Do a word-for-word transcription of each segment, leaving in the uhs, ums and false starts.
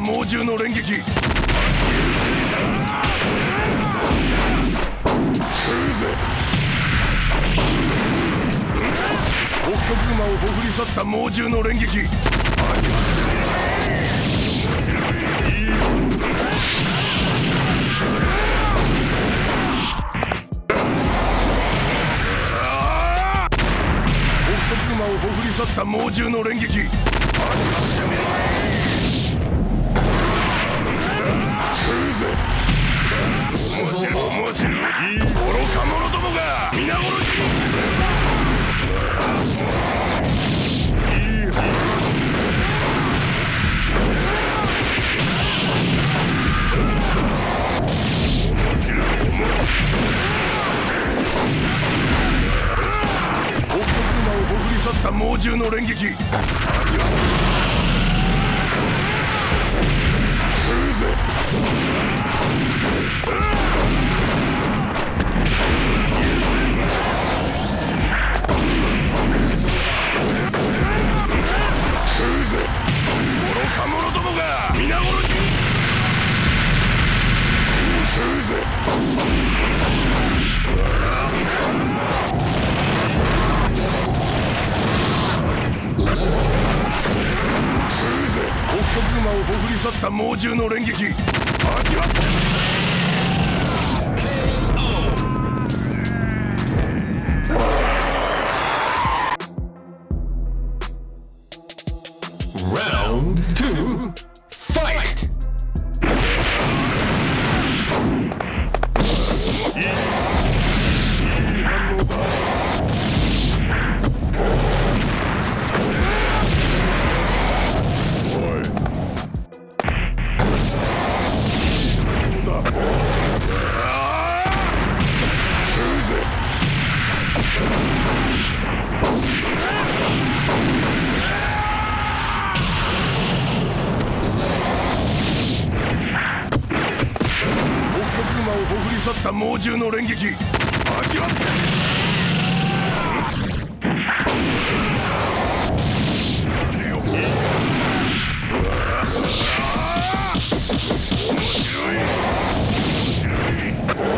猛獣の連撃。北極馬をほふり去った猛獣の連撃。馬をほふり去った猛獣の連撃。面白い面白い。愚か者どもが皆殺し。去った猛獣の連撃。愚か者どもが皆殺し。北極馬をほふり去った猛獣の連撃。味わって。 Round two, fight! 去った猛獣の連撃。味わって。面白い面白い。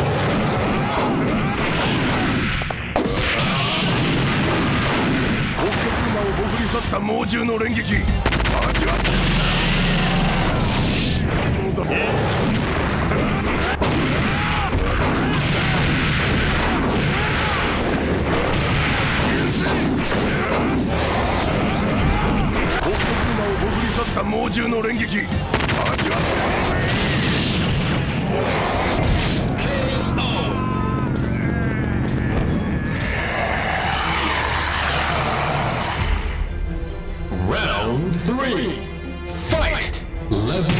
北極馬をほふり去った猛獣の連撃。味わって。去った猛獣の連撃。味わって。 Round three, fight! Level.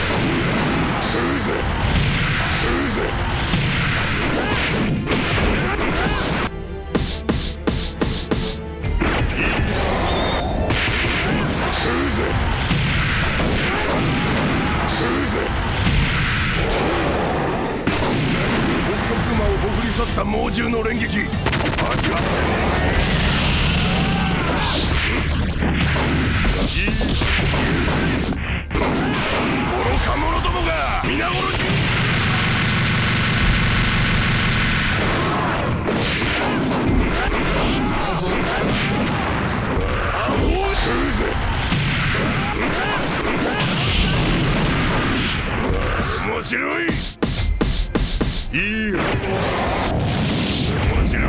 去った猛獣の連撃。味わって。愚か者どもが皆殺し。面白い。いいよ。面白い。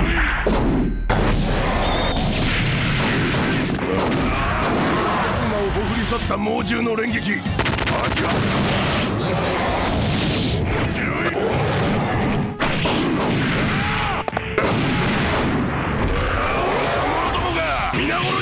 馬をほふり去った猛獣の連撃。味わった。面白い。愚か者どもが皆殺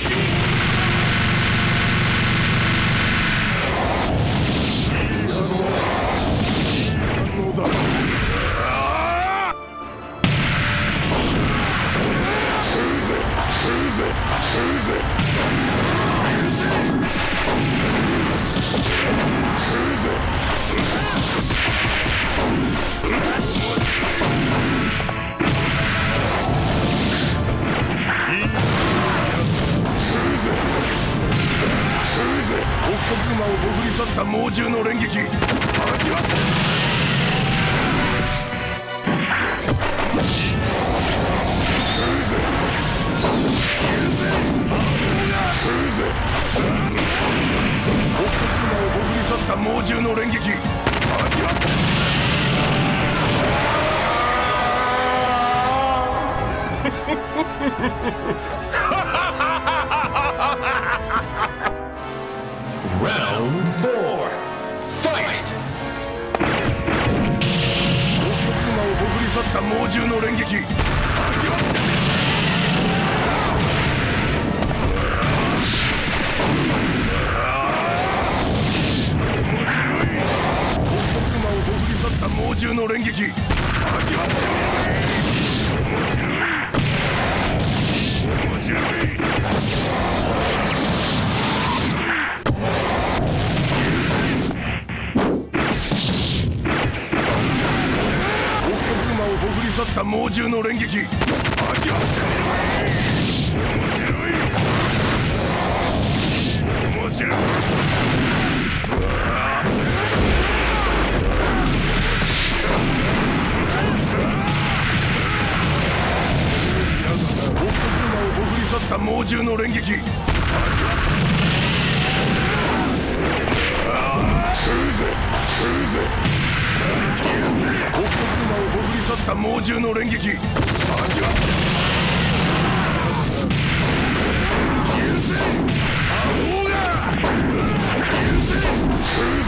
し。Use it! 獣の連撃味わってった猛獣の連撃味わって Round four. Fight. 馬をほぐり去った猛獣の連撃味わって猛獣の連撃味わって面白い面白い馬をほぐり去った猛獣の連撃味わって面白い面白い去った猛獣の連撃味わって来るぜ来るぜ王国馬をほぐり去った猛獣の連撃味わって来るぜアホが来るぜ来るぜ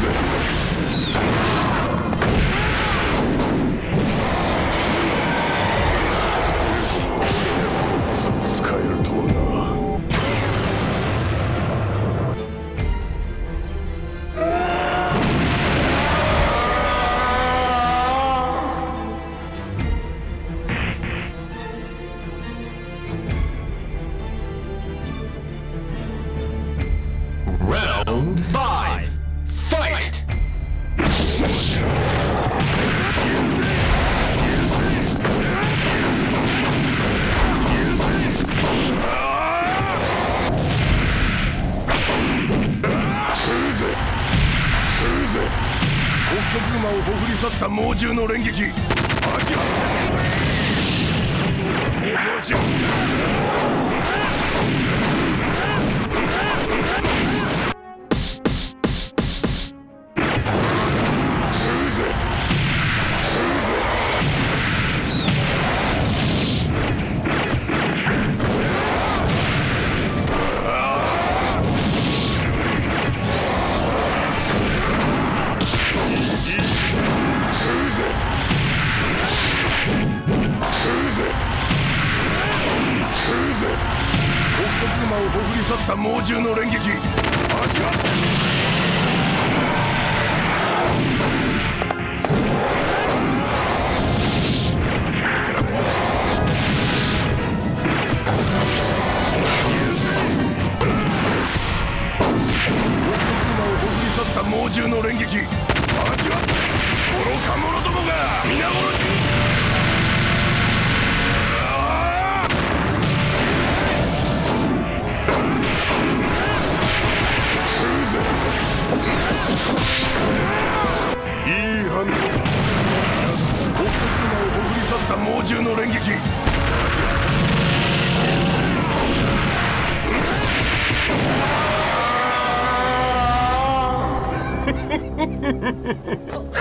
使えるとはな。 Round five. Fight. 馬をほぐり去った猛獣の連撃味わってよし馬をほぐり去った猛獣の連撃味わって猛獣の連撃味わって愚か者どもが皆殺しいい反応だ。王国馬をほぐり去った猛獣の連撃味わって